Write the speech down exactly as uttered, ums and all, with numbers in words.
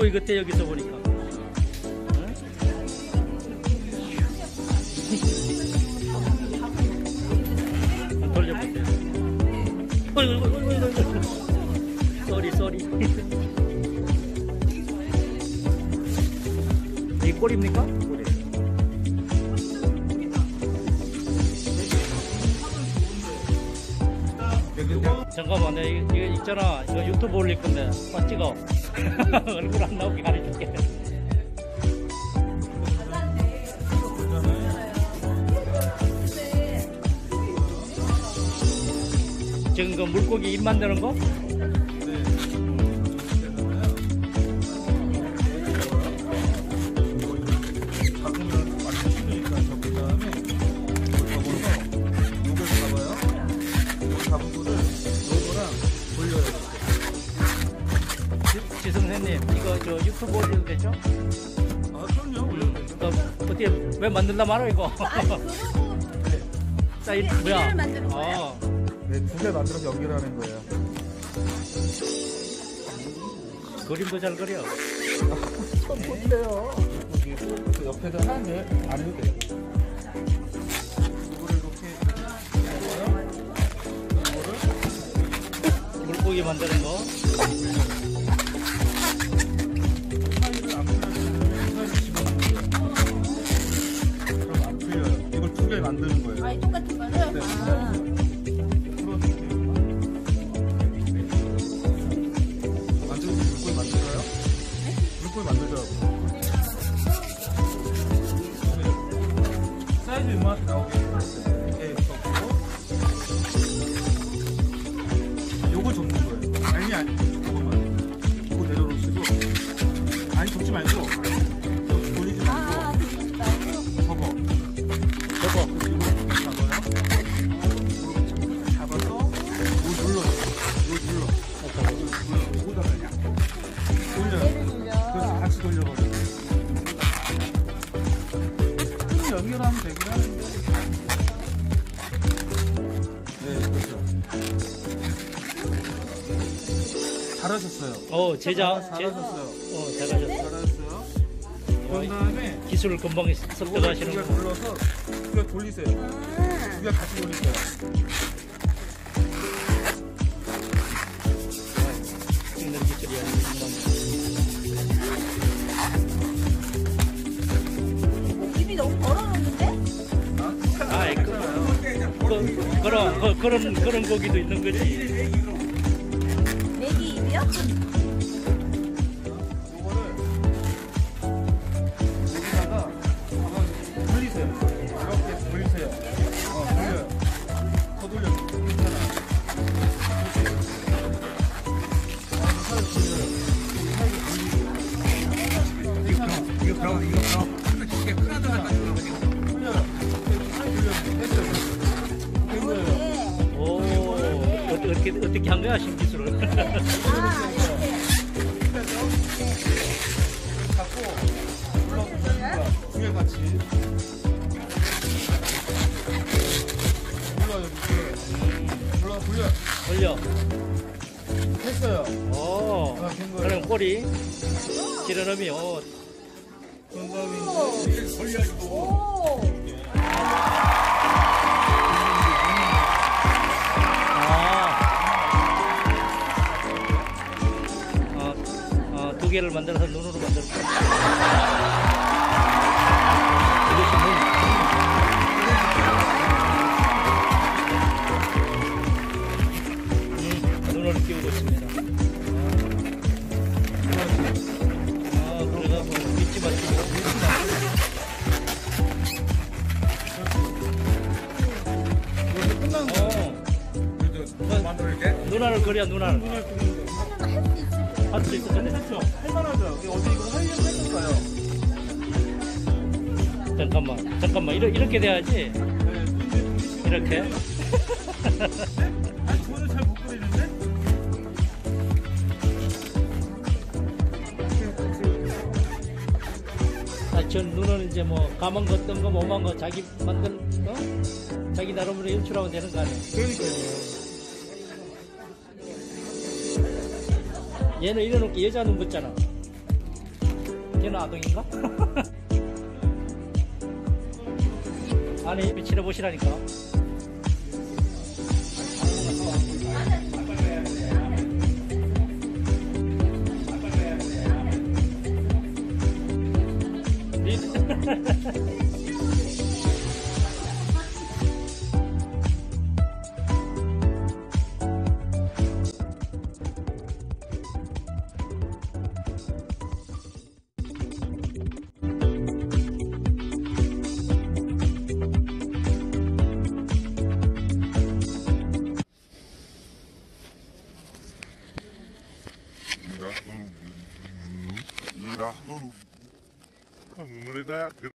물고기 같아 여기서 보니까. 응? 돌려보세요. 어이구 어이구 어이구 어이구. 쏘리 쏘리. 이게 꼬리입니까? 꼬리. 잠깐만, 내가 이거, 이거 있잖아. 이거 유튜브 올릴 건데, 빨리 찍어. 얼굴 안 나오게 가려줄게. 지금 그 물고기 입 만드는 거? 지성생님, 이거 저 유튜브 올려도 되죠? 아, 그럼요. 올려도 되죠. 어, 어떻게, 왜 만들다 말아, 이거? 자, 이 뭐야? 만드는 거예요? 어. 네, 두 개 만들어서 연결하는 거예요. 그림도 잘 그려. 처음 보세요. 여기 옆에다 하는데 안 해도 돼요. 이거를 이렇게 해서요. 이거를 물고기 만드는 거. 사이를 안 풀려주면 사이를 집어넣는 거예요. 그럼 안 풀려요. 이걸 두 개 만드는 거예요. 아, 똑같은 거를? 네. 아. 만들고 물고기 만들어요? 물고기 만들자고. 사이즈 이만하게 나오게 이렇게 접고 요거 접는 거예요. 아니 아니 저거만. 요거 내려놓으시고 아니 접지 말고 저 돌리지 아, 말고 돌리지 말고. 접어. 저거. 이거 잡아요. 잡아서 요 눌러요. 요 눌러. 눌러. 요거다가 그냥 돌려요. 얘를 돌려. 그래서 같이 돌려버려. 끈 연결하면 되긴 하는데. 네, 그렇죠. 잘하셨어요. 어, 제자. 잘- 제, 잘하셨어요. 어, 잘하셨어. 잘하셨어요. 그런 다음에 기술을 금방 이거를 습득하시는 두개 거. 눌러서 두개 돌리세요. 아. 두 개 같이 돌리세요. 찍는 기술이 아니구만. 입이 너무 벌어졌는데? 아, 그, 그, 그런, 그, 그런, 그런 고기도 있는 거지. 내기 입이요? 요거를 여기다가 한번 돌리세요. 이렇게 돌리세요. 어, 돌려요. 더 돌려. 괜찮아. 살을 돌려요. 살을 돌리고. 이거 그럼 이거 그럼 이게 크나드 하나 돌려요. 살을 돌려요. 됐어요. 된 거예요. 네. 오, 어떻게, 어떻게, 어떻게 한 거야, 신기술을. 아, 이렇게. 잡고 눌러서 두개 같이 눌러 여기 눌러 돌려 올려. 했어요. 오, 아, 된 거예요. 그럼 꼬리. 지르름이, 오. 그런 다음에 이제 돌려주고 오. 아, 아, 두 개를 만들어서 눈으로 만들었어. 이것이 눈. 음, 눈을 끼우고 있습니다. 아, 그래서 믿지 마시고. 이거 끝난 거 어, 그래도 만들게 눈알을 그려, 눈알. 눈알 끄는 거 할 수 있어, 근데. 괜찮죠? 할만하죠? 어디 이거 하려고 했었어요. 잠깐만, 잠깐만. 이렇게, 이렇게 돼야지. 네, 눈이 이렇게. 아니 저는 잘 못 그리는데? 아, 전 눈은 이제 뭐, 감은 거, 뜬 거, 몸한 거, 자기 만든, 어? 자기 나름으로 연출하면 되는 거 아니야? 그러니까요. 얘는 이래놓고 여자 눈 붙잖아. 쟤는 아동인가? 아니 미치려 보시라니까. Mira, mira, mira,